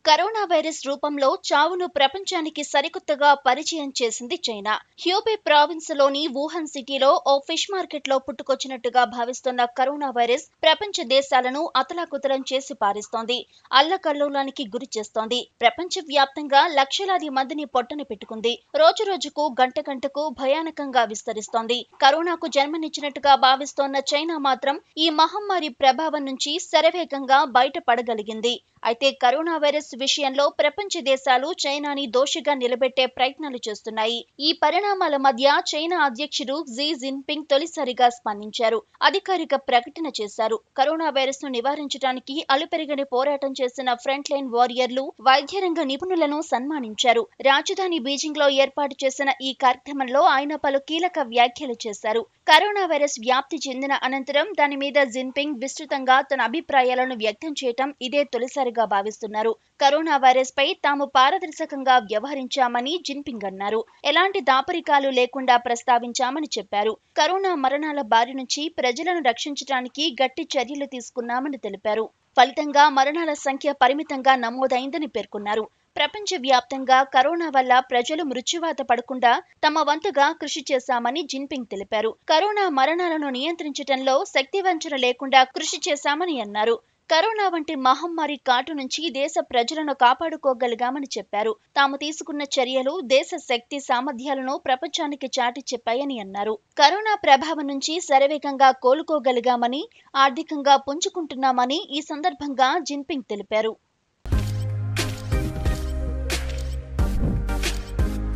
Corona virus రూపంలో చావును ప్రపంచానికి సరికొత్తగా పరిచయం చేసింది చైనా. హ్యూబే ప్రావిన్స్ లోని వుహాన్ సిటీలో ఓ ఫిష్ మార్కెట్ లో పుట్టుకొచ్చినట్టుగా భావిస్తున్న కరోనా వైరస్ ప్రపంచ దేశాలను అతలాకుతలం చేసి పారిస్తోంది. అల్లకల్లోలానికి గురి చేస్తోంది. ప్రపంచ వ్యాప్తంగా లక్షలాది మందిని పొట్టన పెట్టుకుంది. రోజు రోజుకు గంట గంటకు భయానకంగా విస్తరిస్తోంది. కరోనాకు జన్మనిచ్చినట్టుగా భావిస్తోన్న చైనా మాత్రం ఈ మహమ్మారి ప్రభావం నుంచి శరవేగంగా బయటపడగలిగింది. అయితే కరోనా వైరస్ విషయంలో ప్రపంచ దేశాలు చైనాని దోషిగా నిలబెట్టే ప్రయత్నాలు చేస్తున్నాయి. ఈ పరిణామాల మధ్య చైనా అధ్యక్షుడు జీ జిన్పింగ్ తొలిసారిగా స్పందించారు. అధికారిక ప్రకటన చేశారు. కరోనా వైరస్ ను నివారించడానికి అలుపెరగని పోరాటం చేసిన ఫ్రంట్ లైన్ వారియర్లు, వైద్య రంగ నిపుణులను సన్మానించారు. రాజధాని బీజింగ్ లో ఏర్పాటు చేసిన ఈ కార్యక్రమంలో ఆయన పలు కీలక వ్యాఖ్యలు చేశారు. కరోనా వైరస్ వ్యాప్తి చెందిన అనంతరం దాని మీద జిన్పింగ్ విస్తృతంగా తన అభిప్రాయాలను వ్యక్తం చేయటం ఇదే తొలిసారిగా భావిస్తున్నారు. కరోనా వైరస్ పై తాము పారదర్శకంగా వ్యవహరించామని జిన్పింగ్ అన్నారు. ఎలాంటి దాపరికాలు లేకుండా ప్రస్తావించామని చెప్పారు. కరోనా మరణాల బారి నుంచి ప్రజలను రక్షించడానికి గట్టి చర్యలు తీసుకున్నామని తెలిపారు. ఫలితంగా మరణాల సంఖ్య పరిమితంగా నమోదైందని పేర్కొన్నారు. ప్రపంచ వ్యాప్తంగా కరోనా వల్ల ప్రజలు మృత్యువాత పడకుండా తమ వంతుగా కృషి చేశామని జిన్పింగ్ తెలిపారు. కరోనా మరణాలను నియంత్రించడంలో శక్తివంచన లేకుండా కృషి చేశామని అన్నారు. కరోనా వంటి మహమ్మారి కాటు నుంచి దేశ ప్రజలను కాపాడుకోగలిగామని చెప్పారు. తాము తీసుకున్న చర్యలు దేశ శక్తి సామర్థ్యాలను ప్రపంచానికి చాటి చెప్పాయని అన్నారు. కరోనా ప్రభావం నుంచి శరవేగంగా కోలుకోగలిగామని, ఆర్థికంగా పుంజుకుంటున్నామని ఈ సందర్భంగా జిన్పింగ్ తెలిపారు.